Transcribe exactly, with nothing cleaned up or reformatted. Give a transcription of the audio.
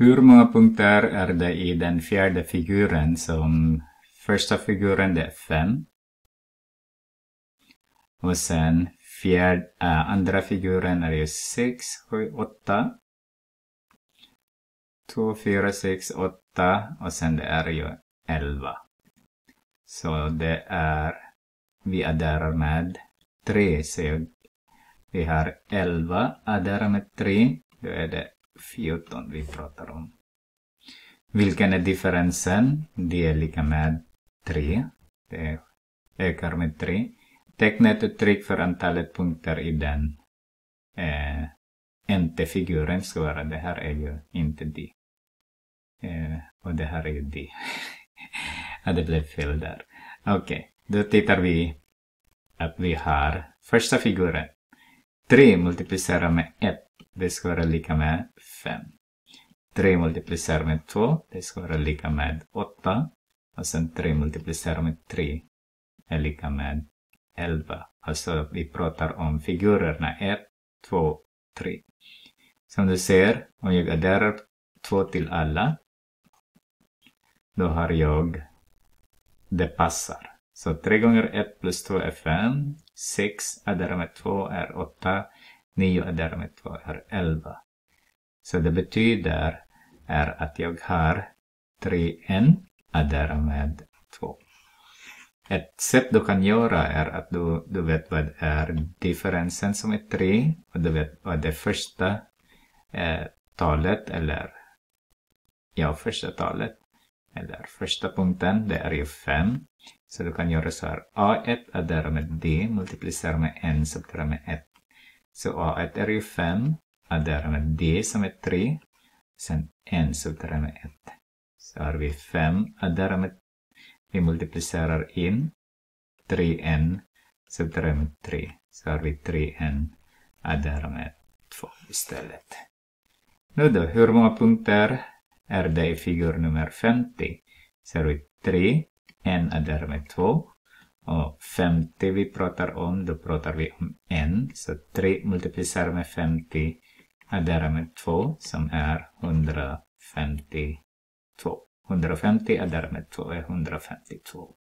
Hur många punkter är det i den fjärde figuren? Som första figuren det är fem. Och sen fjärde, äh, andra figuren är ju sex, sju, åtta. två, fyra, sex, åtta. Och sen det är ju elva. Så det är, vi adderar med tre. Så vi har elva adderar med tre. Då är det fjorton vi pratar om. Vilken är differensen? Det är lika med tre. Det ökar med tre. Teckna ett uttryck för antalet punkter i den eh, nt-figuren. Så är det här är ju inte d. Eh, och det här är ju d. Ja, det blev fel där. Okej, okay. Då tittar vi att vi har första figuren. tre multiplicerat med ett. Det ska vara lika med fem. tre multiplicerat med två. Det ska vara lika med åtta. Och sen tre multiplicerat med tre är lika med elva. Alltså vi pratar om figurerna ett, två, tre. Som du ser, om jag adderar två till alla. Då har jag, det passar. Så tre gånger ett plus två är fem. sex adderar med två är åtta. nio adderar med två är elva. Så det betyder är att jag har tre n adderar med två. Ett sätt du kan göra är att du, du vet vad är differensen som är tre. Och du vet vad det första eh, talet eller ja, första talet. Eller första punkten, det är ju fem. Så du kan göra så här. a ett adderar med d, multiplicerar med n, subtraherar med ett. Så a ett är ju fem, adderar med d som är tre. Sen n subtraherar med ett. Så har vi fem, adderar med, vi multiplicerar in. tre n, subtraherar med tre. Så har vi tre n, adderar med två istället. Nu då, hur många punkter är det i figur nummer femtio? Så har vi tre, n adderar med två. Och femtio vi pratar om, då pratar vi om n. Så tre multiplicerar med femtio, adderar med två som är hundrafemtiotvå. hundrafemtio adderar med två är hundrafemtiotvå.